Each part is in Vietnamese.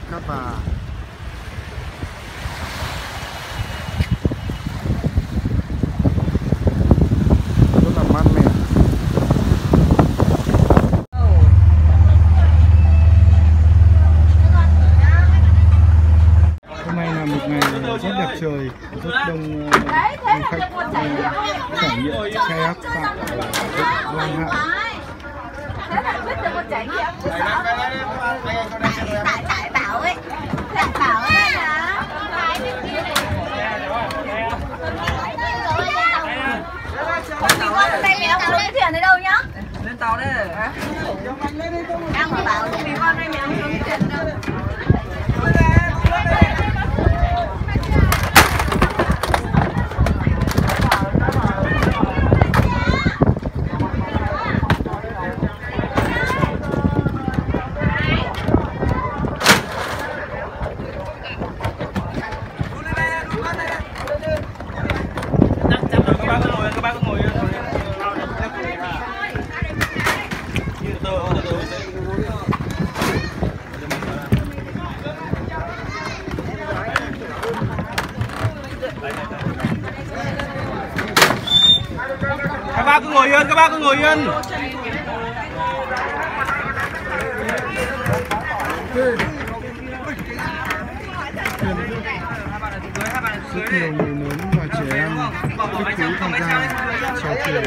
Cát Bà. Rất là mát mẻ. Hôm nay là một ngày rất đẹp trời, rất đông khách trải nghiệm kayak tại Lan Hạ. Thế là biết được một trải nghiệm của sao? Tại bảo ấy. Tại bảo ấy hả? Mình qua bên đây mẹ không xuống thuyền ở đâu nhá? Lên tàu đấy. Đang mà bảo mình qua bên đây mẹ không xuống thuyền đâu. Các bác ngồi các bác cứ ngồi yên. Rất nhiều người lớn và trẻ em thích thú tham gia chèo thuyền.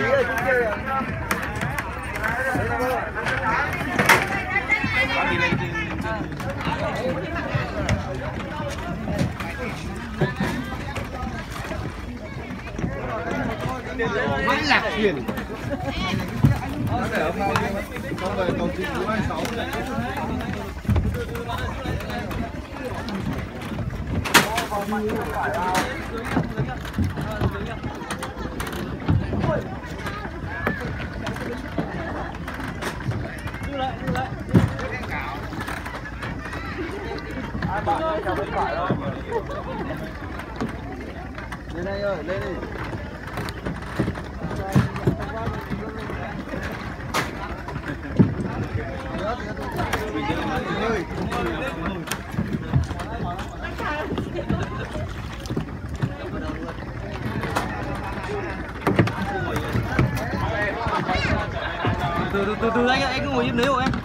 Mãi lạc thuyền. Con về cầu Trịnh Phú 26. Bạn ơi, chào bên phải thôi. Lên đây ơi, lên đi. Từ anh ạ, anh cứ ngồi im đấy hộ em.